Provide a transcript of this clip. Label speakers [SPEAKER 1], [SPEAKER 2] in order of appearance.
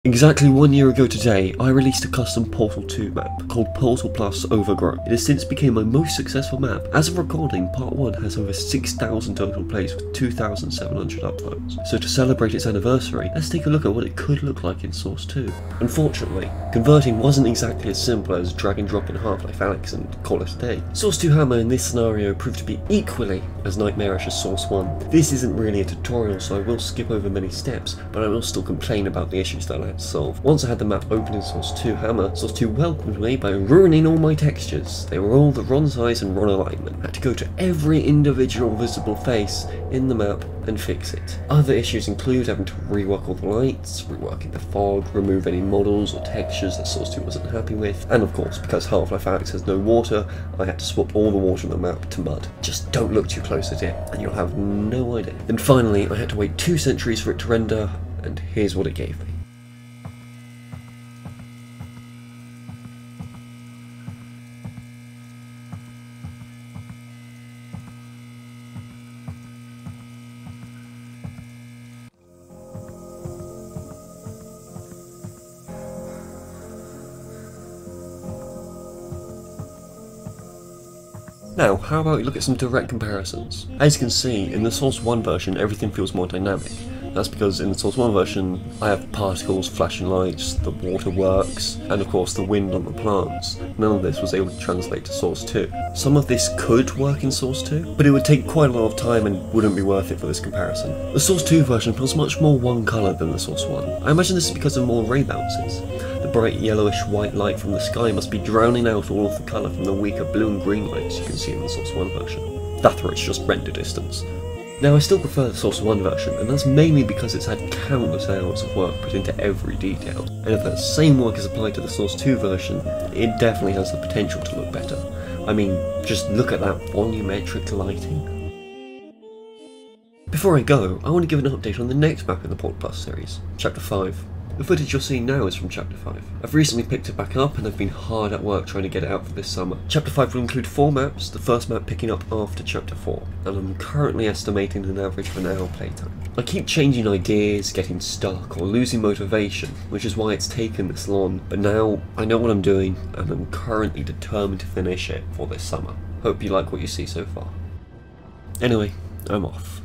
[SPEAKER 1] Exactly 1 year ago today, I released a custom Portal 2 map called Portal Plus Overgrown. It has since become my most successful map. As of recording, part 1 has over 6,000 total plays with 2,700 upvotes. So to celebrate its anniversary, let's take a look at what it could look like in Source 2. Unfortunately, converting wasn't exactly as simple as drag and drop in Half-Life Alyx and call it a day. Source 2 Hammer in this scenario proved to be equally as nightmarish as Source 1. This isn't really a tutorial, so I will skip over many steps, but I will still complain about the issues that I had to solve. Once I had the map open in Source 2 Hammer, Source 2 welcomed me by ruining all my textures. They were all the wrong size and wrong alignment. I had to go to every individual visible face in the map and fix it. Other issues include having to rework all the lights, reworking the fog, remove any models or textures that Source 2 wasn't happy with, and of course, because Half-Life Alyx has no water, I had to swap all the water on the map to mud. Just don't look too close at it, and you'll have no idea. And finally, I had to wait 2 centuries for it to render, and here's what it gave me. Now, how about we look at some direct comparisons? As you can see, in the Source 1 version everything feels more dynamic. That's because in the Source 1 version I have particles, flashing lights, the water works, and of course the wind on the plants. None of this was able to translate to Source 2. Some of this could work in Source 2, but it would take quite a lot of time and wouldn't be worth it for this comparison. The Source 2 version feels much more one colour than the Source 1. I imagine this is because of more ray bounces. The bright yellowish white light from the sky must be drowning out all of the colour from the weaker blue and green lights you can see in the Source 1 version. That or it's just render distance. Now I still prefer the Source 1 version, and that's mainly because it's had countless hours of work put into every detail, and if that same work is applied to the Source 2 version, it definitely has the potential to look better. I mean, just look at that volumetric lighting. Before I go, I want to give an update on the next map in the Portal Plus series, Chapter 5. The footage you're seeing now is from Chapter 5. I've recently picked it back up and I've been hard at work trying to get it out for this summer. Chapter 5 will include 4 maps, the first map picking up after Chapter 4, and I'm currently estimating an average of an hour playtime. I keep changing ideas, getting stuck, or losing motivation, which is why it's taken this long, but now I know what I'm doing and I'm currently determined to finish it for this summer. Hope you like what you see so far. Anyway, I'm off.